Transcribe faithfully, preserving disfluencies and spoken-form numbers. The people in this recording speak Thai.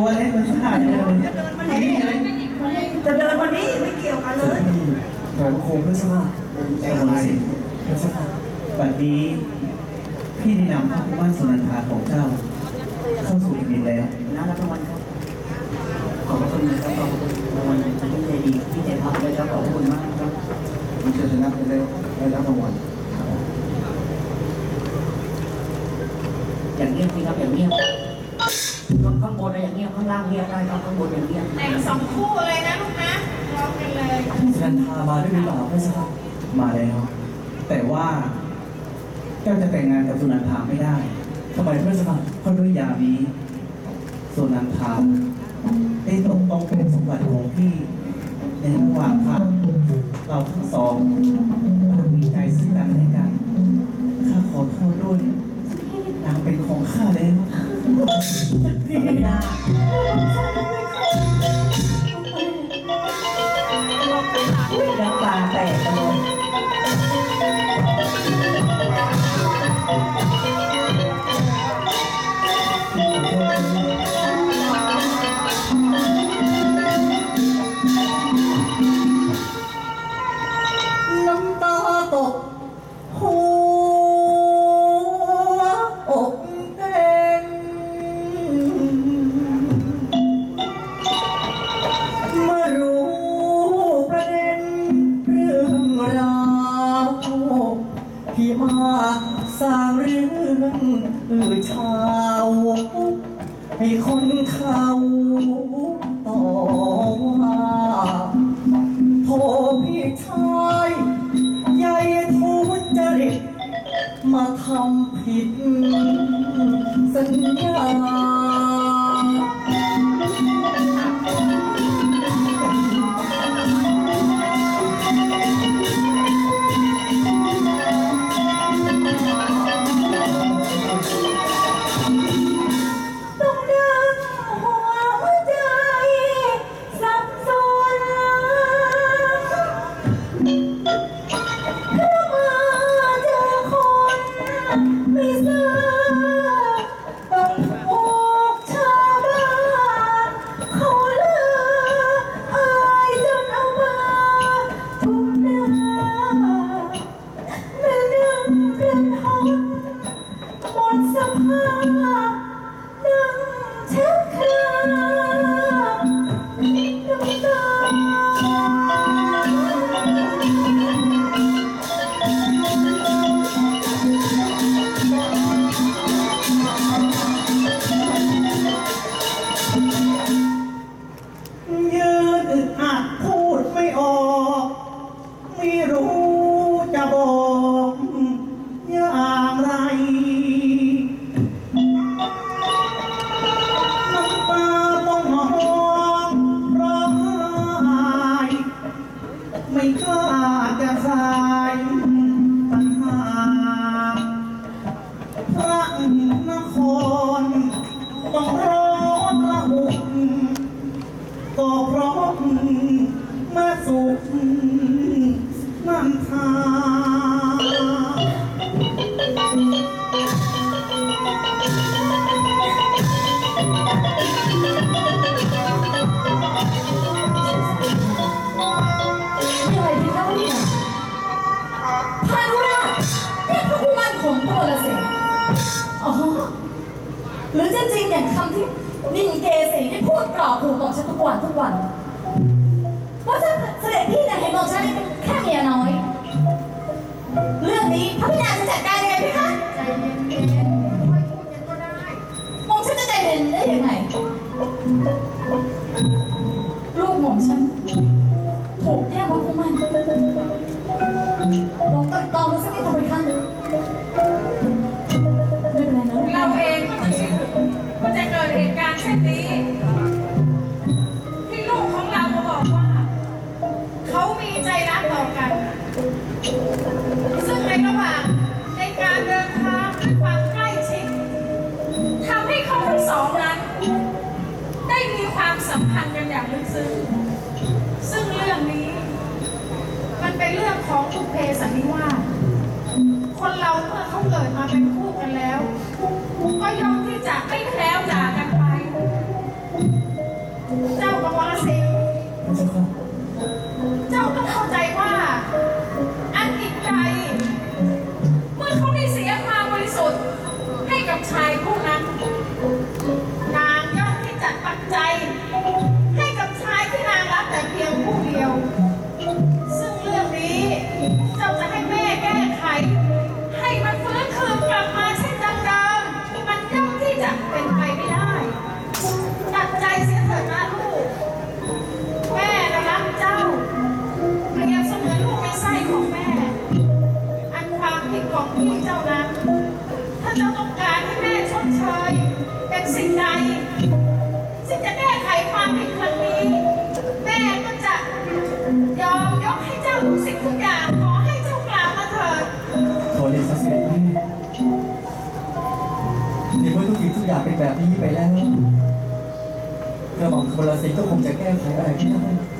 ตัวเล็กมันขนาดนี้เลยจะเดินวันนี้จะเดินวันนี้ไม่เกี่ยวกันเลยหอมโคมเพื่อนสมาใจหายเพื่อนสมาบัดนี้พี่ได้นำพระบ้านสุนันทาของเจ้าเข้าสู่แผ่นดินแล้วนะรับรางวัลครับขอบคุณนะครับขอบคุณรางวัลที่ใจดีที่ใจพักเลยครับขอบคุณมากครับมันเชิญชนะไปแล้วได้รับรางวัลอย่างเงียบสิครับอย่างเงียบข้างบนอะไรอย่างเงียบข้างล่างเงียบได้ครับข้างบนอย่างเงียบแต่งสองคู่เลยนะลูกนะร้องกันเลยพี่สุนันทามาด้วยหรือเปล่าเพื่อนสมามาแล้วแต่ว่าเจ้าจะแต่งงานกับสุนันทาไม่ได้ทำไมเพื่อนสมาเพราะด้วยยานี้สุนันทาได้ตกต้องเป็นสมบัติของพี่ในระหว่างทางเราทั้งสองมีใจซึ่งกันและกันข้าขอโทษด้วยนางเป็นของข้าแล้วพี่ดาน้ำตาแตกเลยน้ำตาตกหัวอกเต้นเมื่อรู้ประเด็นเรื่องราวที่มาสร้างเรื่องอือชาวให้คนเขาต่อว่าโทพี่ชายใหญ่ทุจริตมาทำผิดสัญญาไม่กล้าจะคลายปัญหาพระนครต้องร้อนละหุกก็เพราะมาสุขนันทาหรือจะจริงอย่างคำที่นินเกษีได้พูดกล่าวขู่บอกฉันทุกวันทุกวันว่าจะเสด็จพี่เนี่ยเห็นบอกฉันเป็นแค่เมียน้อยเรื่องนี้พระพิดาจะจัดการยังไงพี่คะใจเย็นๆค่อยพูดกันก็ได้มองฉันจะใจเย็นได้ยังไงลูกหม่อมฉันถูกแย่งพระคุมันบอกตัดตอนมาสักนิดทำไมคะเราเองก็ไม่คิดว่าจะเกิดเหตุการณ์เช่นนี้ที่ลูกของเรามาบอกว่าเขามีใจรักต่อกันซึ่งในระหว่างในการเดินทางด้วยความใกล้ชิดทำให้เขาทั้งสองนั้นได้มีความสัมพันธ์กันอย่างลึกซึ้งซึ่งเรื่องนี้มันเป็นเรื่องของบุพเพสันนิวาสคนเราเมื่อเขาเกิดมาเป็นคู่กันแล้วก็ย่อมที่จะไม่แคล้วจากกันไปเจ้าค่ะเจ้าต้องเข้าใจว่า อันจิตใจเมื่อเขาได้เสียความบริสุทธิ์ให้กับชายผู้นั้นนางย่อมที่จัดปัจจัยให้กับชายที่นางรักแต่เพียงผู้เดียว ซึ่งเรื่องนี้เจ้าจะให้แม่แก้ไขให้มันฟื้นคืนกลับมาเช่นดังเดิมมันย่อมที่จะเป็นไปไม่ได้ตัดใจเสียเถิดนะลูกแม่รักเจ้าเปรียบเสมือนลูกในไส้ของแม่ อันความผิดของพี่เจ้านั้นถ้าเจ้าต้องการให้แม่ชดเชยเป็นสิ่งใดซึ่งจะแก้ไขความผิดครั้งนี้แม่ก็จะยอมยกให้เจ้าทุกสิ่งทุกอย่างขอให้เจ้ากล่าวมาเถิดขอเดชะเสด็จแม่ในเมื่อทุกสิ่งทุกอย่างเป็นแบบนี้ไปแล้วกระหม่อมคนละสิงก็คงจะแก้ไขอะไรไม่ได้